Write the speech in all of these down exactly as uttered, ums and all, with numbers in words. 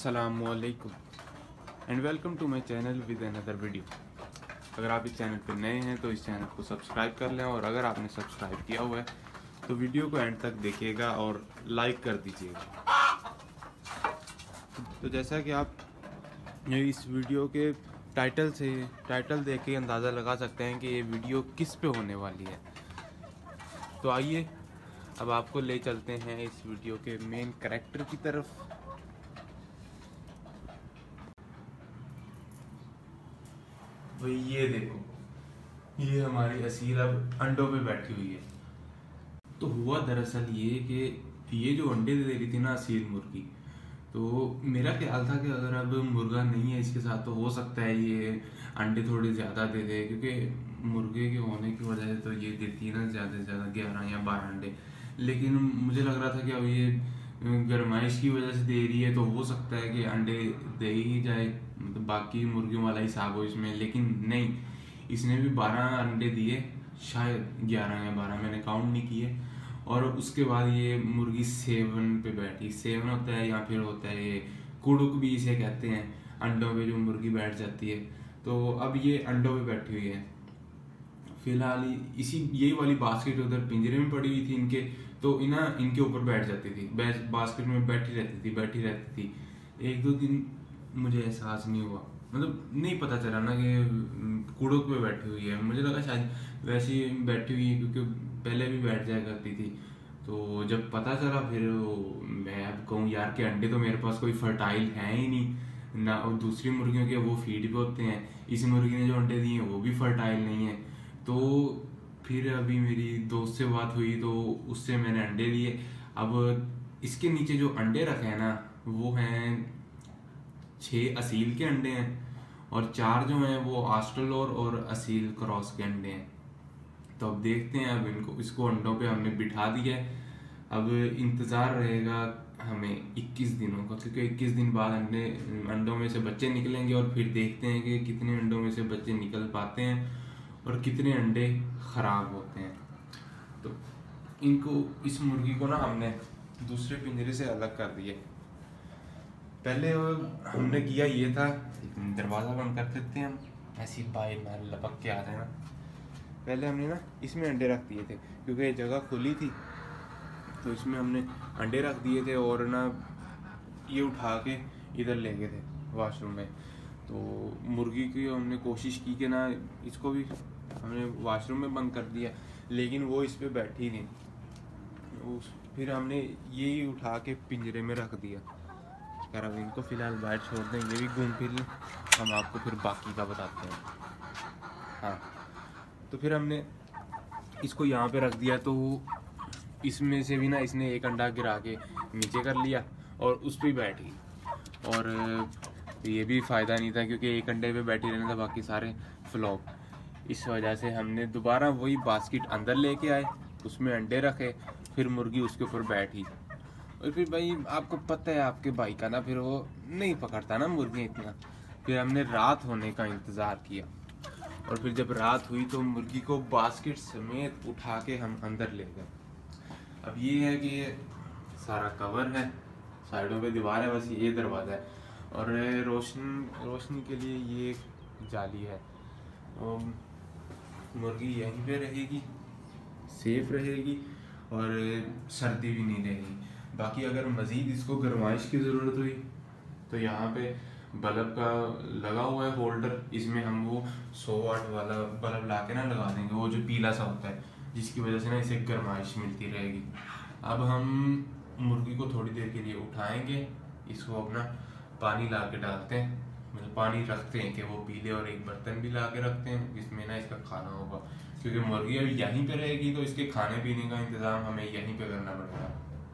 अस्सलामुअलैकुम and welcome to my channel with another video. अगर आप इस चैनल पर नए हैं तो इस चैनल को सब्सक्राइब कर लें, और अगर आपने सब्सक्राइब किया हुआ है तो वीडियो को एंड तक देखिएगा और लाइक कर दीजिएगा। तो जैसा कि आप इस वीडियो के टाइटल से टाइटल देख के अंदाज़ा लगा सकते हैं कि ये वीडियो किस पे होने वाली है। तो आइए अब आपको ले चलते हैं इस वीडियो के मेन कैरेक्टर की तरफ। भाई ये देखो, ये हमारी असील अब अंडों पे बैठी हुई है। तो हुआ दरअसल ये कि ये जो अंडे दे रही थी ना असील मुर्गी, तो मेरा ख्याल था कि अगर अब मुर्गा नहीं है इसके साथ तो हो सकता है ये अंडे थोड़े ज़्यादा दे दे, क्योंकि मुर्गे के होने की वजह से तो ये देती है ना ज़्यादा से ज़्यादा ग्यारह या बारह अंडे। लेकिन मुझे लग रहा था कि अब ये गर्माइश की वजह से दे रही है तो हो सकता है कि अंडे दे ही जाए, मतलब बाकी मुर्गियों वाला हिसाब हो इसमें। लेकिन नहीं, इसने भी बारह अंडे दिए, शायद ग्यारह या बारह, मैंने काउंट नहीं किए। और उसके बाद ये मुर्गी सेवन पे बैठी। सेवन होता है या फिर होता है ये कुड़ुक भी इसे कहते हैं, अंडों पे जो मुर्गी बैठ जाती है। तो अब ये अंडों पे बैठी हुई है फिलहाल। इसी यही वाली बास्केट उधर पिंजरे में पड़ी हुई थी इनके, तो इना इनके ऊपर बैठ जाती थी, बास्केट में बैठी रहती थी बैठी रहती थी एक दो दिन मुझे एहसास नहीं हुआ, मतलब नहीं पता चला ना कि कुड़ुक पे बैठी हुई है। मुझे लगा शायद वैसे ही बैठी हुई है, क्योंकि पहले भी बैठ जाया करती थी। तो जब पता चला फिर मैं अब कहूँ यार के अंडे तो मेरे पास कोई फर्टाइल है ही नहीं ना, और दूसरी मुर्गियों के वो फीड पे होते हैं, इस मुर्गी ने जो अंडे दिए हैं वो भी फर्टाइल नहीं है। तो फिर अभी मेरी दोस्त से बात हुई तो उससे मैंने अंडे लिए। अब इसके नीचे जो अंडे रखे हैं ना वो हैं छः असील के अंडे हैं, और चार जो हैं वो ऑस्ट्रेलोर और असील क्रॉस के अंडे हैं। तो अब देखते हैं, अब इनको इसको अंडों पे हमने बिठा दिया है। अब इंतज़ार रहेगा हमें इक्कीस दिनों का, क्योंकि इक्कीस दिन बाद अंडे अंडों में से बच्चे निकलेंगे, और फिर देखते हैं कि कितने अंडों में से बच्चे निकल पाते हैं और कितने अंडे ख़राब होते हैं। तो इनको इस मुर्गी को ना हमने दूसरे पिंजरे से अलग कर दिए। पहले हमने किया ये था, दरवाज़ा बंद कर देते हैं हम, ऐसी बाहर ना लपक के आ जाए ना। पहले हमने ना इसमें अंडे रख दिए थे, क्योंकि ये जगह खुली थी तो इसमें हमने अंडे रख दिए थे, और ना ये उठा के इधर ले गए थे वॉशरूम में। तो मुर्गी की हमने कोशिश की कि ना इसको भी हमने वॉशरूम में बंद कर दिया, लेकिन वो इस पर बैठी नहीं। उस फिर हमने यही उठा के पिंजरे में रख दिया। यार अब इनको फ़िलहाल बाहर छोड़ दें, ये भी घूम फिर लें, हम आपको फिर बाकी का बताते हैं। हाँ, तो फिर हमने इसको यहाँ पे रख दिया, तो इसमें से भी ना इसने एक अंडा गिरा के नीचे कर लिया और उस पर बैठ गई। और ये भी फ़ायदा नहीं था, क्योंकि एक अंडे पे बैठी रहना था, बाकी सारे फ्लॉप। इस वजह से हमने दोबारा वही बास्केट अंदर लेके आए, उसमें अंडे रखे, फिर मुर्गी उसके ऊपर बैठी। और फिर भाई आपको पता है आपके भाई का ना, फिर वो नहीं पकड़ता ना मुर्गी इतना। फिर हमने रात होने का इंतज़ार किया, और फिर जब रात हुई तो मुर्गी को बास्केट समेत उठा के हम अंदर ले गए। अब ये है कि ये सारा कवर है, साइडों पे दीवार है, बस ये दरवाज़ा है, और रोशनी रोशनी के लिए ये एक जाली है। तो मुर्गी यहीं पे रहेगी, सेफ रहेगी, और सर्दी भी नहीं रहेगी। बाकी अगर मज़ीद इसको गर्माइश की ज़रूरत हुई तो यहाँ पे बल्ब का लगा हुआ है होल्डर, इसमें हम वो सौ वाट वाला बल्ब ला के ना लगा देंगे, वो जो पीला सा होता है, जिसकी वजह से ना इसे गर्माइश मिलती रहेगी। अब हम मुर्गी को थोड़ी देर के लिए उठाएंगे, इसको अपना पानी ला के डालते हैं, मतलब पानी रखते हैं कि वो पी ले, और एक बर्तन भी ला के रखते हैं जिसमें ना इसका खाना होगा, क्योंकि मुर्गी अभी यहीं पे रहेगी तो इसके खाने पीने का इंतज़ाम हमें यहीं पे करना पड़ेगा।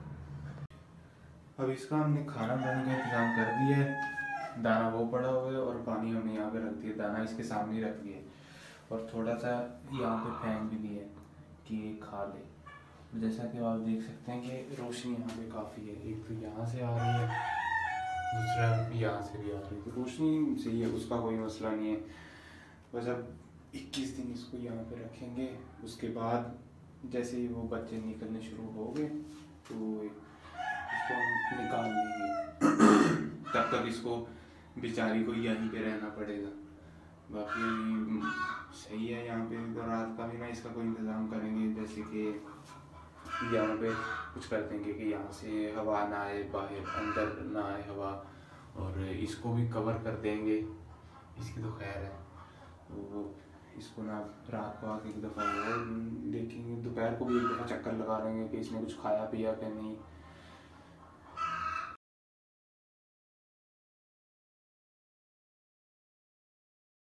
अब इसका हमने खाना पानी का इंतज़ाम कर दिया है, दाना वो पड़ा हुआ है और पानी हमने यहाँ पे रख दिया, दाना इसके सामने रख दिया है, और थोड़ा सा यहाँ पे फेंक भी दिया है कि ये खा ले। जैसा कि आप देख सकते हैं कि रोशनी यहाँ पे काफ़ी है, एक तो यहाँ से आ रही है, दूसरा यहाँ से भी आ रही है, तो रोशनी सही है, उसका कोई मसला नहीं है। बस अब इक्कीस दिन इसको यहाँ पे रखेंगे, उसके बाद जैसे ही वो बच्चे निकलने शुरू हो गए तो इसको हम निकाल लेंगे। तब तक इसको बेचारी को यहीं पे रहना पड़ेगा। बाकी सही है, यहाँ पे तो रात का भी ना इसका कोई इंतज़ाम करेंगे, जैसे कि यहाँ पे कुछ कर देंगे कि यहाँ से हवा ना आए, बाहर अंदर ना आए हवा, और इसको भी कवर कर देंगे। इसकी तो खैर है, तो इसको ना रात को आके एक दफ़ा और देखेंगे, दोपहर को भी एक दफ़ा चक्कर लगा लेंगे कि इसने कुछ खाया पिया कि नहीं,